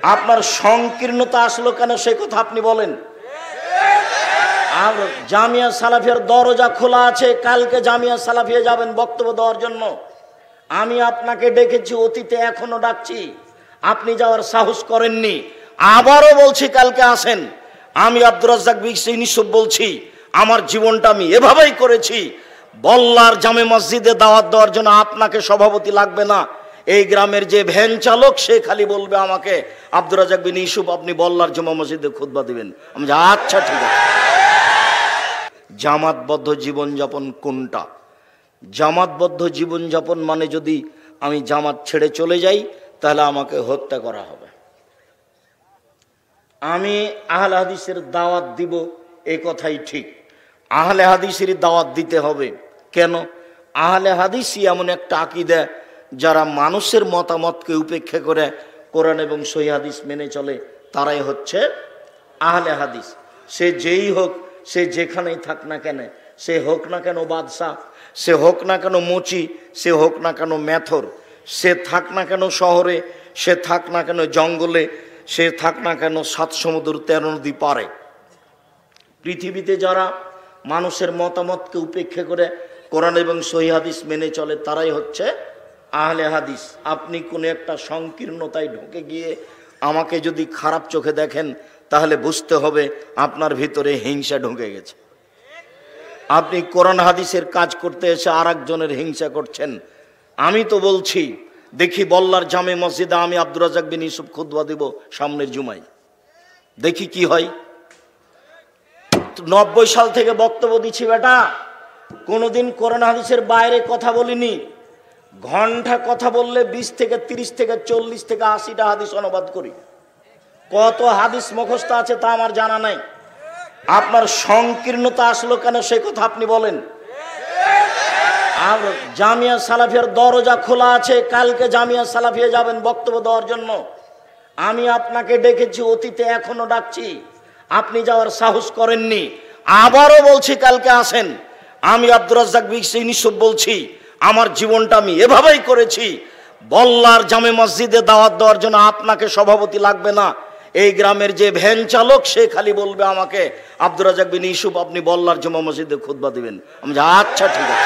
আপনার সংকীর্ণতা আসলো কেন সেই কথা আপনি বলেন। আর জামিয়া সালাফিয়ার দরজা খোলা আছে, কালকে জামিয়া সালাফিয়া যাবেন বক্তব্য দেওয়ার জন্য। আমি আপনাকে ডেকেছি, অতীতে এখনো ডাকছি, আপনি যাওয়ার সাহস করেননি। আবারও বলছি কালকে আসেন। আমি আব্দুর রাজ্জাক ইউসুফ বলছি, আমার জীবনটা আমি এভাবেই করেছি। বল্লার জামে মসজিদে দাওয়াত দেওয়ার জন্য আপনাকে সভাপতি লাগবে না। এই গ্রামের যে ভ্যান চালক সে খালি বলবে আমাকে, আব্দুর রাজ্জাক বিন ইউসুফ আপনি বল্লার জামে মসজিদে খুতবা দিবেন। আমি আচ্ছা ঠিক আছে। জামাতবদ্ধ জীবনযাপন কোনটা? জামাতবদ্ধ জীবনযাপন মানে যদি আমি জামাত ছেড়ে চলে যাই তাহলে আমাকে হত্যা করা হবে। আমি আহলে হাদিসের দাওয়াত দিব, এই কথাই ঠিক। আহলে হাদিসের দাওয়াত দিতে হবে। কেন? আহলে হাদিসই এমন একটা আকীদা যারা মানুষের মতামতকে উপেক্ষা করে কোরআন এবং সহিহ হাদিস মেনে চলে, তারাই হচ্ছে আহলে হাদিস। সে যেই হোক, সে যেখানেই থাক না কেন, সে হোক না কেন বাদশাহ, সে হোক না কেন মুচি, সে হোক না কেন মেথর, সে থাক না কেন শহরে, সে থাক না কেন জঙ্গলে, সে থাক না কেন 7 সমুদ্র 13 নদী পারে। পৃথিবীতে যারা মানুষের মতামতকে উপেক্ষা করে কোরআন এবং সহিহ হাদিস মেনে চলে, তারাই হচ্ছে আহলে হাদিস। আপনি কোনো একটা সংকীর্ণতায় ঢুকে গিয়ে আমাকে যদি খারাপ চোখে দেখেন তাহলে বুঝতে হবে আপনার ভিতরে হিংসা ঢুকে গেছে। আপনি কোরআন হাদিসের কাজ করতে এসে আর একজনের হিংসা করছেন। আমি তো বলছি, দেখি বল্লার জামে মসজিদে আমি আব্দুর রাজ্জাক বিন ইউসুফ খুতবা দিব সামনের জুমায়, দেখি কি হয়। 90 সাল থেকে বক্তব্য দিচ্ছি বেটা, কোনোদিন কোরআন হাদিসের বাইরে কথা বলিনি। ঘন্টা কথা বললে 20 থেকে 30 থেকে 40 থেকে 80টা হাদিস অনুবাদ করি। কত হাদিস মুখস্থ আছে তা আমার জানা নাই। আপনার সংকীর্ণতা আসলো কেন সেই কথা আপনি বলেন। আর জামিয়া সালাফিয়ার দরজা খোলা আছে, কালকে জামিয়া সালাফিয়া যাবেন বক্তব্য দেওয়ার জন্য। আমি আপনাকে ডেকেছি, অতীতে এখনো ডাকছি, আপনি যাওয়ার সাহস করেননি। আবারও বলছি কালকে আসেন। আমি আব্দুর রাজ্জাক ইউসুফ বলছি, আমার জীবনটা আমি এভাবেই করেছি। বল্লার জামে মসজিদে দাওয়াত দেওয়ার জন্য আপনাকে সভাপতি লাগবে না। এই গ্রামের যে ভ্যান চালক সে খালি বলবে আমাকে, আব্দুর রাজ্জাক বিন ইউসুফ আপনি বল্লার জামে মসজিদে খুতবা দিবেন। আমি আচ্ছা ঠিক আছে।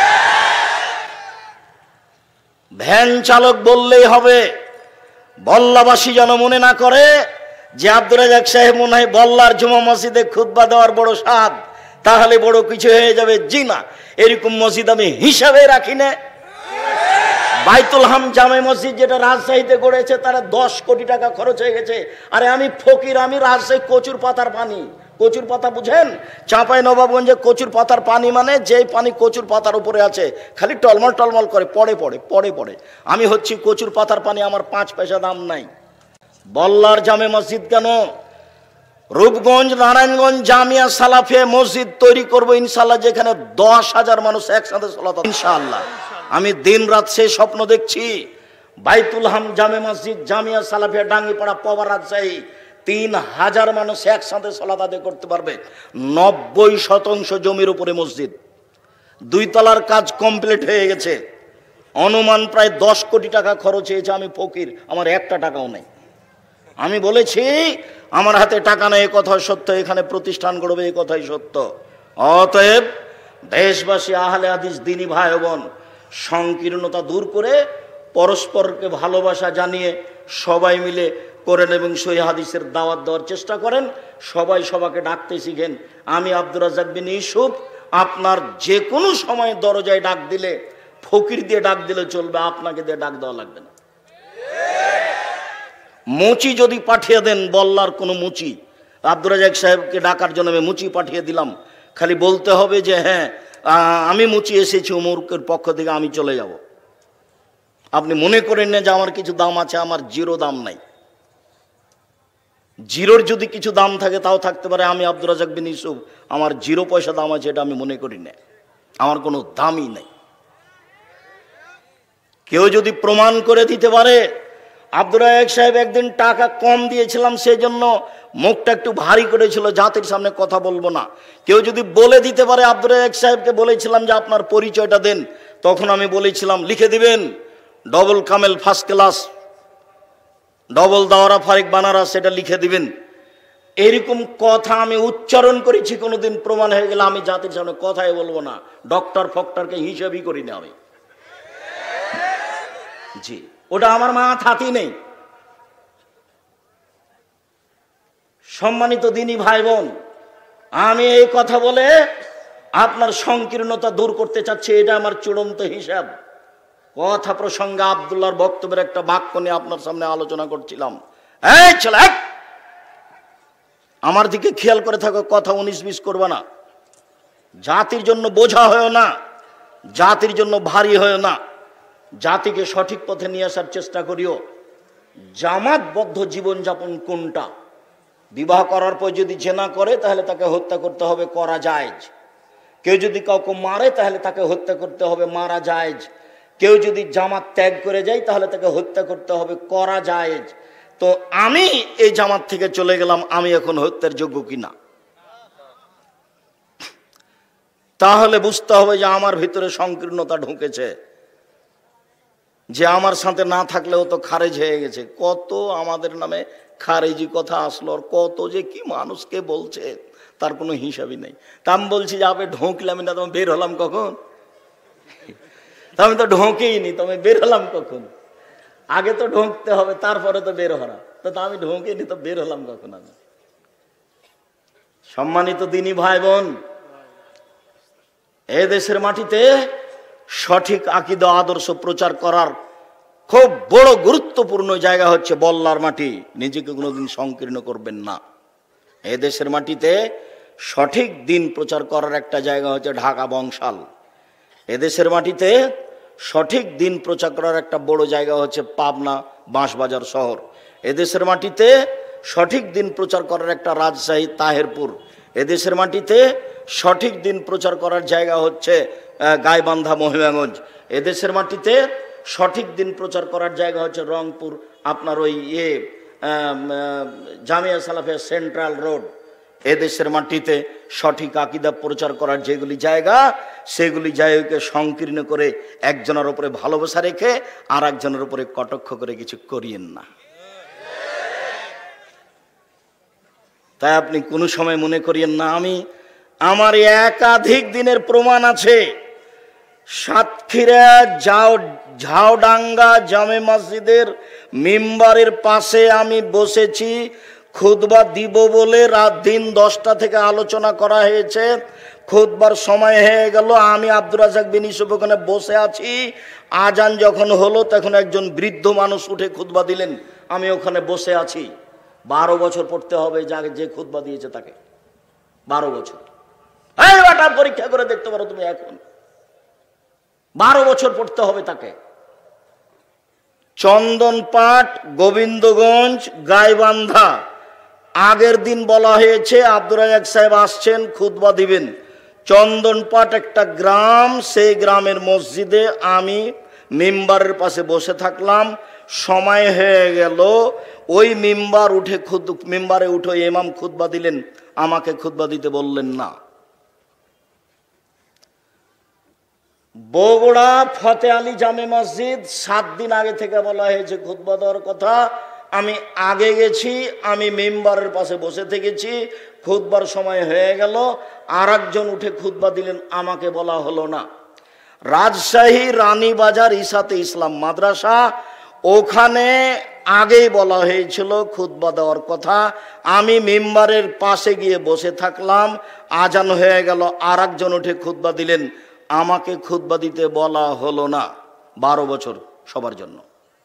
ভ্যান চালক বললেই হবে। বল্লাবাসী যেন মনে না করে যে আব্দুর রাজ্জাক সাহেব মনে হয় বল্লার জুমা মসজিদে খুতবা দেওয়ার বড় স্বাদ, তাহলে বড় কিছু হয়ে যাবে। জি না, এরকম মসজিদ আমি হিসাবে রাখি না। বাইতুল হাম জামে মসজিদ যেটা রাজশাহীতে গড়েছে তারা 10 কোটি টাকা খরচ হয়ে গেছে। আরে আমি ফকির, আমি রাজশাহী কচুর পাতার পানি। কচুর পাতা বুঝেন? চাঁপাই নবাবগঞ্জে কচুর পাতার পানি মানে যেই পানি কচুর পাতার উপরে আছে, খালি টলমল টলমল করে পড়ে। আমি হচ্ছি কচুর পাতার পানি, আমার 5 পয়সা দাম নাই। বল্লার জামে মসজিদ কেন? রূপগঞ্জ নারায়ণগঞ্জ জামিয়া সালাফিয়া মসজিদ তৈরি করব ইনশাআল্লাহ, যেখানে 10,000 মানুষ একসাথে সালাত ইনশাআল্লাহ। আমি দিন রাত সে স্বপ্ন দেখছি। বাইতুল হাম জামে মসজিদ জামিয়া সালাফিয়া ডাঙ্গিপাড়া পবা রাজশাহী 3,000 মানুষ একসাথে সালাত আদায় করতে পারবে। 90% জমির উপরে মসজিদ। 2 তলার কাজ কমপ্লিট হয়ে গেছে। অনুমান প্রায় 10 কোটি টাকা খরচ হয়েছে। আমি ফকির, আমার 1টা টাকাও নেই। আমি বলেছি আমার হাতে টাকা নেই, এ কথা সত্য। এখানে প্রতিষ্ঠান গড়বে, এ কথাই সত্য। অতএব দেশবাসী আহলে হাদিস দিনী ভাই বোন, সংকীর্ণতা দূর করে পরস্পরকে ভালোবাসা জানিয়ে সবাই মিলে কোরআন এবং সহিহ হাদিসের দাওয়াত দেওয়ার চেষ্টা করেন। সবাই সবাইকে ডাকতে শিখেন। আমি আব্দুর রাজ্জাক বিন ইউসুফ আপনার যে কোনো সময় দরজায় ডাক দিলে, ফকির দিয়ে ডাক দিলে চলবে, আপনাকে দিয়ে ডাক দেওয়া লাগবে না। মুচি যদি পাঠিয়ে দেন, বল্লার কোনো মুচি, আব্দুর রাজ্জাক সাহেবকে ডাকার জন্য আমি মুচি পাঠিয়ে দিলাম, খালি বলতে হবে যে হ্যাঁ আমি মুচি এসেছি উমরের পক্ষ থেকে, আমি চলে যাব। আপনি মনে করেন না যে আমার কিছু দাম আছে, আমার 0 দাম নাই। 0-র যদি কিছু দাম থাকে তাও থাকতে পারে। আমি আব্দুর রাজ্জাক বিন ইউসুফ আমার 0 পয়সা দাম আছে, এটা আমি মনে করি না। আমার কোনো দামই নাই। কেউ যদি প্রমাণ করে দিতে পারে আব্দুর রাজ্জাক সাহেব একদিন টাকা কম দিয়েছিলাম, সেই জন্য মুখটা একটু ভারী করেছিল, জাতির সামনে কথা বলবো না, কেউ যদি বলে দিতে পারে আব্দুর রাজ্জাক সাহেবকে বলেছিলাম যে আপনার পরিচয়টা দেন, তখন আমি বলেছিলাম লিখে দিবেন ডবল কামেল ফার্স্ট ক্লাস ডবল দাওরা ফারিক বানারা সেটা লিখে দিবেন। এরকম কথা আমি উচ্চারণ করেছি, কোনোদিন প্রমাণ হয়ে গেলে আমি জাতির সামনে কথাই বলবো না, ডক্টর ফক্টরকে হিসাবই করি না আমি। জি, ওটা আমার মাথাতেই নেই। সম্মানিত দিনী ভাই বোন, আমি এই কথা বলে আপনার সংকীর্ণতা দূর করতে চাচ্ছি, এটা আমার চূড়ান্ত হিসাব। কথা প্রসঙ্গে আব্দুল্লাহর বক্তব্যের একটা বাক্য নিয়ে আপনার সামনে আলোচনা করছিলাম। এই ছেলে, আমার দিকে খেয়াল করে থাকো, কথা 19-20 করবা না। জাতির জন্য বোঝা হয় না, জাতির জন্য ভারী হয় না, জাতিকে সঠিক পথে নিয়ে আসার চেষ্টা করিও। জামাতবদ্ধ জীবনযাপন কোনটা? বিবাহ করার পর যদি জেনা করে তাহলে তাকে হত্যা করতে হবে, করা জায়েজ। কেউ যদি কাউকে মারে তাহলে তাকে হত্যা করতে হবে, মারা জায়েজ। কেউ যদি জামাত ত্যাগ করে যায় তাহলে তাকে হত্যা করতে হবে, করা জায়েজ। তো আমি এই জামাত থেকে চলে গেলাম, আমি এখন হত্যার যোগ্য কিনা? তাহলে বুঝতে হবে যে আমার ভিতরে সংকীর্ণতা ঢুকেছে, যে আমার সাথে না থাকলেও তো খারেজ হয়ে গেছে। কত আমাদের নামে খারেজি কথা আসলো, আর কত যে কি মানুষকে বলছে তার কোনো হিসাবই নেই। তা আমি বলছি যে আপনি ঢোকলাম না, তুমি বের হলাম কখন? আমি তো ঢোকেই নি, তুমি বের হলাম কখন? আগে তো ঢোকতে হবে, তারপরে তো বের হলাম। তো আমি ঢোকেইনি, তো বের হলাম কখন আমি? সম্মানিত দিনী ভাই বোন, এ দেশের মাটিতে সঠিক আকীদা আদর্শ প্রচার করার খুব বড় গুরুত্বপূর্ণ জায়গা হচ্ছে বল্লার মাটি। নিজেকে কোনোদিন সংকীর্ণ করবেন না। এ দেশের মাটিতে সঠিক দিন প্রচার করার একটা জায়গা হচ্ছে ঢাকা বংশাল। এদেশের মাটিতে সঠিক দিন প্রচার করার একটা বড় জায়গা হচ্ছে পাবনা বাঁশবাজার শহর। এদেশের মাটিতে সঠিক দিন প্রচার করার একটা রাজশাহী তাহেরপুর। এদেশের মাটিতে সঠিক দিন প্রচার করার জায়গা হচ্ছে গাইবান্ধা মহিমাগঞ্জ। এদেশের মাটিতে সঠিক দিন প্রচার করার জায়গা হচ্ছে রংপুর, আপনার ওই জামিয়া সালাফিয়া সেন্ট্রাল রোড। এদেশের মাটিতে সঠিক আকীদা প্রচার করার যেগুলি জায়গা, সেগুলি জায়গাকে সংকীর্ণ করে একজনের উপরে ভালোবাসা রেখে আর একজনের উপরে কটাক্ষ করে কিছু করিয়েন না। তাই আপনি কোনো সময় মনে করিয়েন না, আমার একাধিক দিনের প্রমাণ আছে। সাতক্ষীরা ঝাউডাঙ্গা জামে মসজিদের মিম্বারের পাশে আমি বসেছি, খুতবা দিব বলে রাত দিন 10টা থেকে আলোচনা করা হয়েছে। খুতবার সময় হয়ে গেল, আমি আব্দুর রাজ্জাক বিন ইউসুফ ওখানে বসে আছি। আজান যখন হলো তখন একজন বৃদ্ধ মানুষ উঠে খুতবা দিলেন, আমি ওখানে বসে আছি। 12 বছর পড়তে হবে যে খুতবা দিয়েছে তাকে, 12 বছর। পরীক্ষা করে দেখতে পারো তুমি, এখন 12 বছর পড়তে হবে তাকে। চন্দনপাট, গোবিন্দগঞ্জ, গাইবান্ধা। আগের দিন বলা হয়েছে আব্দুর রাজ্জাক সাহেব আসছেন, খুতবা দিবেন। চন্দনপাট একটা গ্রাম, সেই গ্রামের মসজিদে আমি মিম্বারের পাশে বসে থাকলাম। সময় হয়ে গেল, ওই মিম্বারে উঠে ইমাম খুতবা দিলেন, আমাকে খুতবা দিতে বললেন না। বগুড়া ফতে আলী জামে মসজিদ, 7 দিন আগে থেকে বলা হয়েছে খুতবা দেওয়ার কথা। আমি আগে গেছি, আমি মেম্বারের পাশে বসে থেকেছি। খুতবার সময় হয়ে গেল, আর একজন উঠে খুতবা দিলেন, আমাকে বলা হলো না। রাজশাহী রানীবাজার ইসাতে ইসলাম মাদ্রাসা, ওখানে আগেই বলা হয়েছিল খুতবা দেওয়ার কথা। আমি মেম্বারের পাশে গিয়ে বসে থাকলাম, আজান হয়ে গেল, আর একজন উঠে খুতবা দিলেন, আমাকে খুতবা দিতে বলা হলো না। 12 বছর সবার জন্য।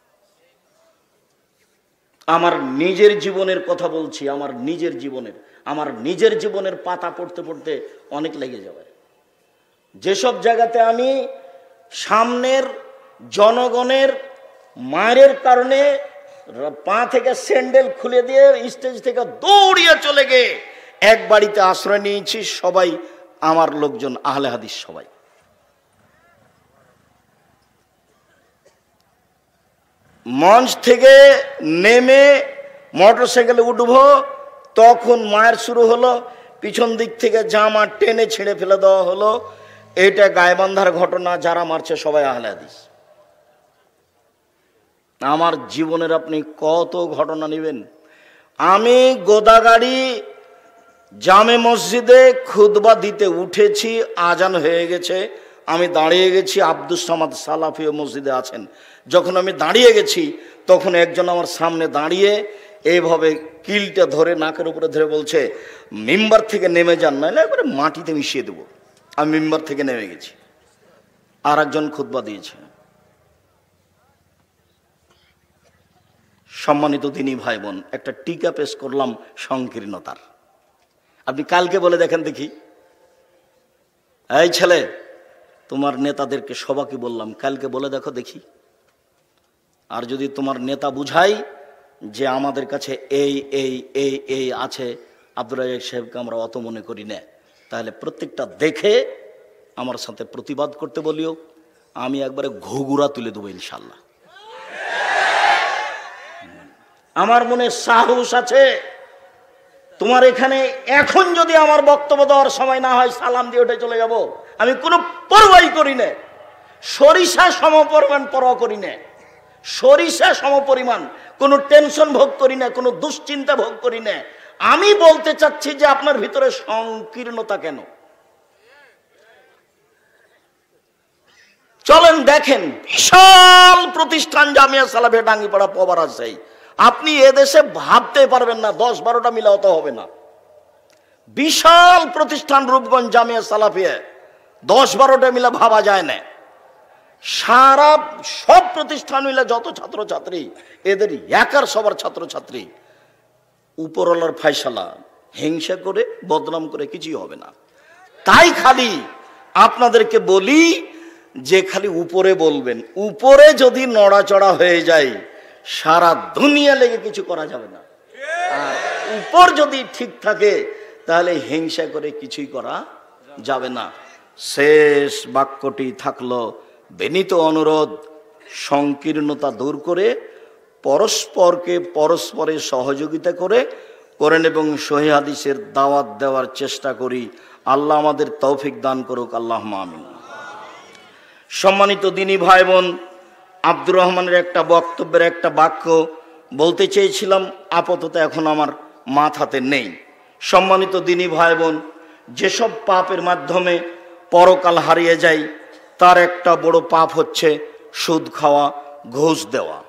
আমার নিজের জীবনের কথা বলছি, আমার নিজের জীবনের পাতা পড়তে পড়তে অনেক লেগে যাবে। যেসব জায়গাতে আমি সামনের জনগণের মায়ের কারণে পা থেকে স্যান্ডেল খুলে দিয়ে স্টেজ থেকে দৌড়িয়ে চলে গিয়ে এক বাড়িতে আশ্রয় নিয়েছি, সবাই আমার লোকজন, আহলে হাদিস সবাই। মঞ্চ থেকে নেমে মোটরসাইকেলে উঠবো, তখন মায়ের শুরু হলো, পিছন দিক থেকে জামা টেনে ছিঁড়ে ফেলে দেওয়া হলো। এটা গাইবান্ধার ঘটনা, যারা মারছে সবাই আহলে হাদিস। আমার জীবনের আপনি কত ঘটনা নেবেন। আমি গোদাগাড়ি জামে মসজিদে খুতবা দিতে উঠেছি, আজান হয়ে গেছে, আমি দাঁড়িয়ে গেছি, আব্দুস সামাদ সালাফিও মসজিদে আছেন। যখন আমি দাঁড়িয়ে গেছি তখন একজন আমার সামনে দাঁড়িয়ে এইভাবে কিলটা ধরে নাকের উপরে ধরে বলছে, মিম্বার থেকে নেমে যান, নাহলে একবারে মাটিতে মিশিয়ে দেবো। আমি মিম্বার থেকে নেমে গেছি, আর একজন খুতবা দিয়েছে। সম্মানিত দিনী ভাই বোন, একটা টিকা পেশ করলাম সংকীর্ণতার। আপনি কালকে বলে দেখেন দেখি, এই ছেলে তোমার নেতাদেরকে সবাইকে বললাম, কালকে বলে দেখো দেখি। আর যদি তোমার নেতা বুঝাই যে আমাদের কাছে এই এই এই এই আছে, আব্দুর রাজ্জাক সাহেবকে আমরা অত মনে করি না, তাহলে প্রত্যেকটা দেখে আমার সাথে প্রতিবাদ করতে বলিও, আমি একবারে ঘুঘুরা তুলে দেবো ইনশাল্লাহ। আমার মনে সাহস আছে। তোমার এখানে এখন যদি আমার বক্তব্য দেওয়ার সময় না হয়, সালাম দিয়ে উঠে চলে যাব, আমি কোনো পরোয়াই করি না। সরিষা সমপরিমাণ পরোয়া করি না, সরিষা সমপরিমাণ কোনো টেনশন ভোগ করি না, কোনো দুশ্চিন্তা ভোগ করি না। আমি বলতে চাচ্ছি যে আপনার ভিতরে সংকীর্ণতা কেন? চলেন দেখেন, বিশাল প্রতিষ্ঠান জামিয়া সালাফিয়া ডাঙ্গিপাড়া পবার আছে। আপনি এদেশে ভাবতে পারবেন না, 10-12টা মিলা অত হবে না। বিশাল প্রতিষ্ঠান রূপগঞ্জ জামিয়া সালাফিয়া, 10-12টা মিলা ভাবা যায় না। সারা সব প্রতিষ্ঠান মিলে যত ছাত্রছাত্রী, এদের একার সবার ছাত্রছাত্রী। উপরওয়ালার ফায়সালা, হিংসা করে বদনাম করে কিছুই হবে না। তাই খালি আপনাদেরকে বলি যে খালি উপরে বলবেন, উপরে যদি নড়াচড়া হয়ে যায় সারা দুনিয়া লেগে কিছু করা যাবে না। আর উপর যদি ঠিক থাকে তাহলে হিংসা করে কিছুই করা যাবে না। শেষ বাক্যটি থাকলো বিনীত অনুরোধ, সংকীর্ণতা দূর করে পরস্পরকে পরস্পরের সহযোগিতা করেন এবং সহিহ হাদিসের দাওয়াত দেওয়ার চেষ্টা করি। আল্লাহ আমাদের তৌফিক দান করুক, আল্লাহুম্মা আমিন। সম্মানিত দিনী ভাই বোন, আব্দুর রহমানের একটা বক্তব্যের একটা বাক্য বলতে চেয়েছিলাম, আপাতত এখন আমার মাথাতে নেই। সম্মানিত দিনী ভাই বোন, যেসব পাপের মাধ্যমে পরকাল হারিয়ে যায় তার একটা বড় পাপ হচ্ছে সুদ খাওয়া, ঘুষ দেওয়া।